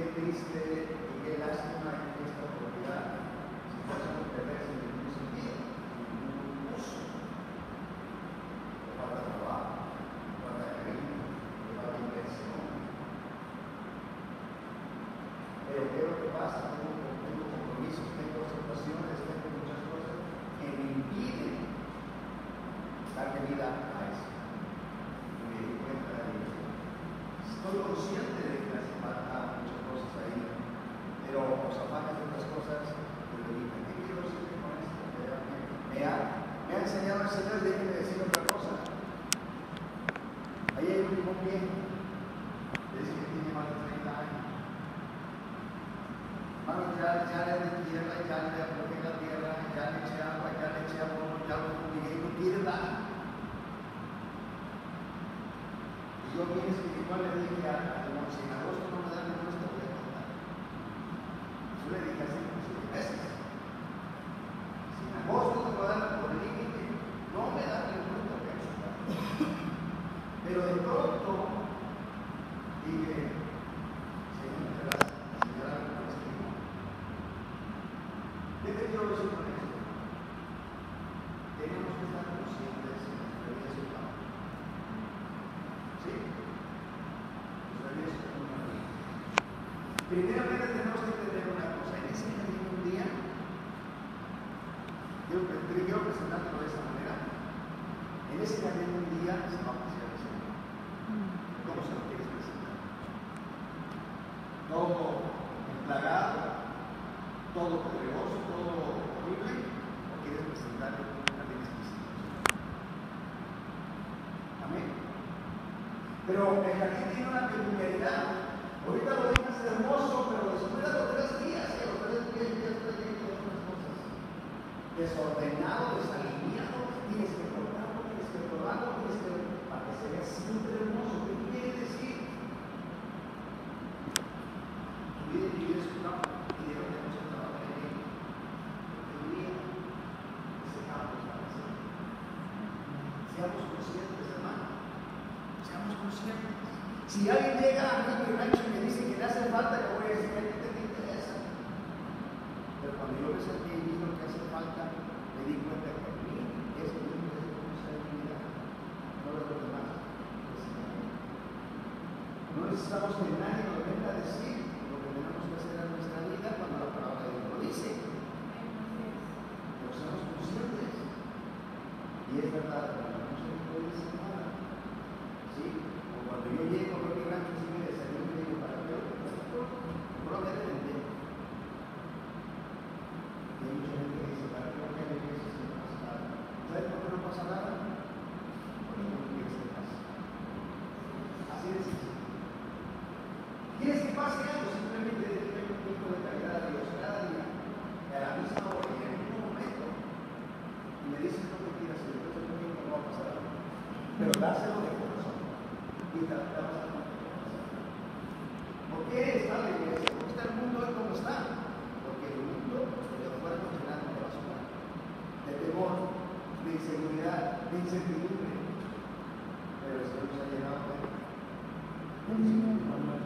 triste y qué lástima que esta autoridad se está haciendo perderse en ningún sentido, en ningún uso. Le falta trabajo, le falta cariño, le falta inversión. Pero ¿qué es lo que pasa? Tengo compromisos, tengo situaciones, tengo muchas cosas que me impiden darle vida a eso. Y me di cuenta de ello. Estoy consciente de que hace falta muchas cosas ahí, pero los afanes de otras cosas que me dicen, ¿qué quiero decir con esto? Me ha enseñado el Señor, déjenme decir otra cosa. Ahí hay un limón viejo, dice que tiene más de 30 años. Mano, ya le di tierra, ya le aporté la tierra, ya le eché agua, ya le eché abono, ya lo fumigué y no quiere dar. Y yo bien espiritual le dije a Dios, si en agosto no me dan el nuestro, voy a contar. Yo le dije así muchas veces. Si en agosto no me dan por límite, no me dan el nuestro, voy a contar. Pero de pronto dije, Señor, gracias. ¿Qué te quiero decir con esto? Tenemos que estar conscientes de nuestra vida espiritual. ¿Sí? Nuestra vida espiritual. Primeramente tenemos que entender una cosa. En ese jardín un día, quiero presentarlo de esta manera. En ese jardín un día se va a pasear el Señor. ¿Cómo se lo quieres presentar? Todo emplagado, todo poderoso, todo horrible, o quieres presentarlo como un jardín exquisito. Amén. Pero el jardín tiene una peculiaridad. Ahorita lo dejas hermoso, pero después de los 3 días, y a los 3 días ya está lleno de otras cosas. Desordenado, desalineado, tienes que cortarlo, tienes que probarlo, tienes que para que se vea siempre hermoso. ¿Qué quiere decir? Tu vida es un campo y de donde no se trabaja en él. Porque un día ese campo está vacío. Seamos conscientes, hermano. Seamos conscientes. Si alguien llega a mi rancho y me dice que le hace falta, le voy a decir, ¿qué te interesa? Pero cuando yo les entendí lo que hace falta, me di cuenta que a mí es mi responsabilidad, no de los demás. No necesitamos que nadie nos venga a decir lo que tenemos que hacer en nuestra vida cuando la palabra de Dios lo dice. Pero seamos conscientes. Y es verdad, cuando no se puede decir nada. ¿Sí? O cuando yo llego a mi rancho y me desayuno y digo, ¿para qué? Probablemente. Y hay mucha gente que dice, ¿para qué no hay iglesia si no pasa nada? ¿Sabes por qué no pasa nada? Porque no quieres que pase. Así de sencillo. ¿Quieres que pase algo? Simplemente dedica un tiempo de calidad a Dios cada día, y a la misma hora y en el mismo momento, y me dices lo que quieras, y después del tiempo no va a pasar algo. Pero dáselo de corazón, y te va a pasar algo. ¿Por qué está la iglesia? ¿Por qué está el mundo hoy como está? Porque el mundo de afuera nos llena de basura, de temor, de inseguridad, de incertidumbre. Pero el Señor nos ha llenado de